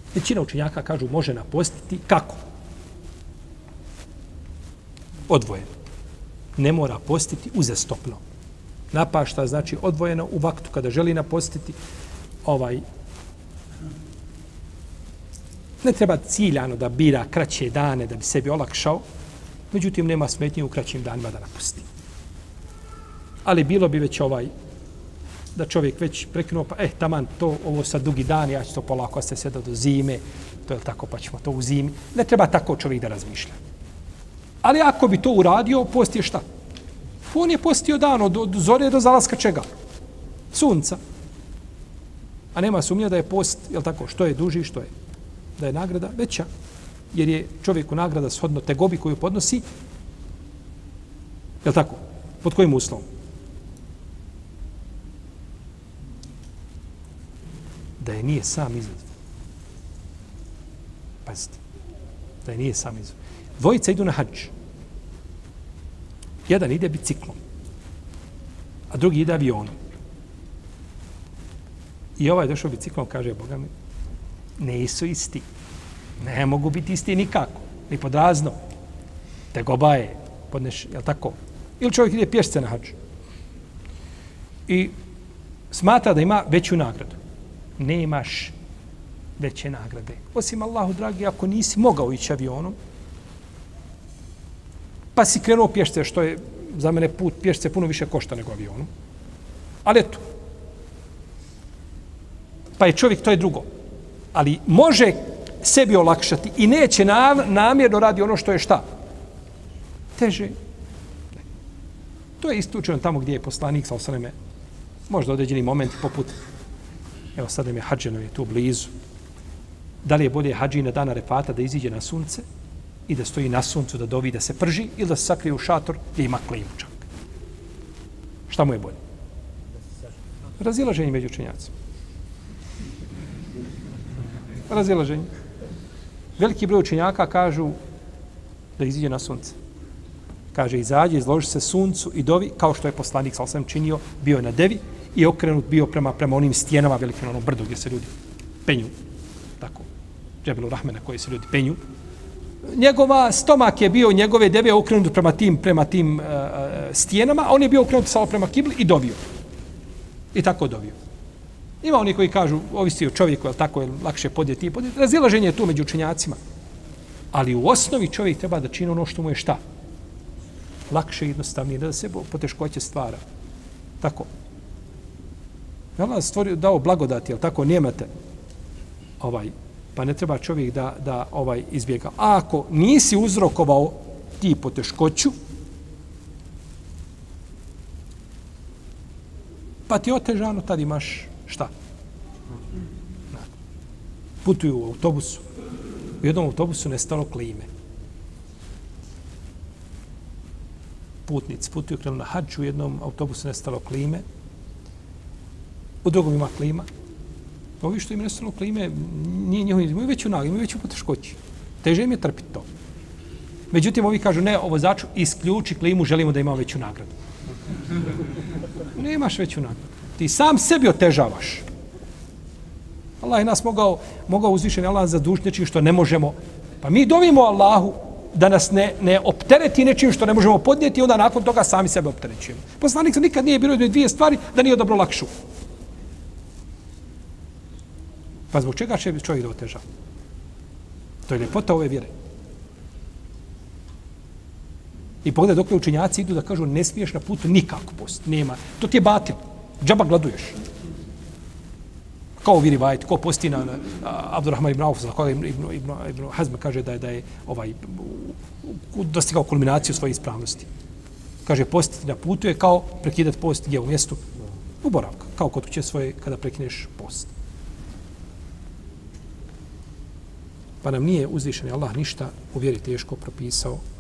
Većina učenjaka kažu može napostiti kako? Odvojeno. Ne mora postiti uzastopno. Napašta znači odvojeno u vaktu kada želi napostiti ne treba ciljano da bira kraće dane da bi sebi olakšao, međutim nema smetnje u kraćim danima da napusti. Ali bilo bi već da čovjek već prekinuo, pa taman to, ovo sad dugi dan, ja ću to polako, a ste sve do zime, to je tako, pa ćemo to u zimi. Ne treba tako čovjek da razmišlja. Ali ako bi to uradio, post je šta? On je postio dan od zore do zalaska čega? Sunca. A nema sumnja da je post, jel tako, što je duži, što je? Da je nagrada veća. Jer je čovjeku nagrada shodno tegobi koju podnosi, jel tako? Pod kojim uslovom? Da je nije sam izazvan. Pazite. Da je nije sam izazvan. Dvojica idu na hadž. Jedan ide biciklom, a drugi ide avionom. I ovaj došao biciklom, kaže, Boga mi, nisu isti. Ne mogu biti isti nikako. Ni pod razno. Tegoba je, podneš, jel tako? Ili čovjek ide pješce na hadž. I smatra da ima veću nagradu. Nemaš veće nagrade. Osim Allahu dragi, ako nisi mogao ići avionom, pa si krenuo pješce, što je za mene put pješce puno više košta nego avionom. Ali eto. Pa je čovjek, to je drugo. Ali može sebi olakšati i neće namjerno radi ono što je šta? Teže. Ne. To je istučeno tamo gdje je poslanik, sa osaneme, možda određeni moment poput, evo sad je hađeno je tu blizu. Da li je bolje hađi na dana Arefata da iziđe na sunce i da stoji na suncu, da dovi, da se prži, ili da se sakrije u šator gdje ima klimu čak. Šta mu je bolje? Razilaženje među učenjacima. Razilaženje. Veliki broj učenjaka kažu da iziđe na sunce. Kaže, izađe, izloži se suncu i dovi, kao što je poslanik sa osam činio, bio je na devi i okrenut bio prema onim stijenama velikim, onom brdu gdje se ljudi penju. Tako. Džebelu Rahme na koji se ljudi penju. Njegova stomak je bio, njegove deve okrenut prema tim stijenama, a on je bio okrenut samo prema kibli i dovio. I tako dovio. Ima oni koji kažu, ovisi o čovjeku, je tako, je lakše podjeti i podjeti. Razilaženje je tu među učenjacima. Ali u osnovi čovjek treba da čini ono što mu je šta? Lakše i jednostavnije, da se poteškoće stvara. Tako. Allah dao blagodati, jel tako, nemate pa ne treba čovjek da izbjega. A ako nisi uzrokovao ti poteškoću, pa ti otežano, tad imaš šta? Putuju u autobusu. U jednom autobusu nestalo klime. Putnici putuju, krenu na hadž, u jednom autobusu nestalo klime. U drugom ima klima. Ovi što im nestalo klime, nije njihovi, imaju veću nagu, imaju veću poteškoći. Teže im je trpiti to. Međutim, ovi kažu, ne, vozaču, isključi klimu, želimo da imamo veću nagradu. Nemaš veću nagradu. Ti sam sebi otežavaš. Allah je nas mogao uzvišeni Allah zadužiti nečim što ne možemo. Pa mi dovimo Allahu da nas ne optereti nečim što ne možemo podnijeti i onda nakon toga sami sebe opterećujemo. Poslanik se nikad nije bilo dvije stvari da nije dobro lakšu. Pa zbog čega će čovjek da oteža? To je ljepota ove vjere. I pogledaj dok učenjaci idu da kažu ne smiješ na putu nikako post. Nema. To ti je batil. Džaba gladuješ. Kao viri vajt, ko posti na Abdurrahman ibn Auf, za koga ibn Hazm kaže da je dostigao kulminaciju svoje ispravnosti. Kaže, postiti na putu je kao prekidati post gdje u mjestu u boravka. Kao kod kuće svoje kada prekineš post. Pa nam nije uzvišeni Allah ništa u vjeri teško propisao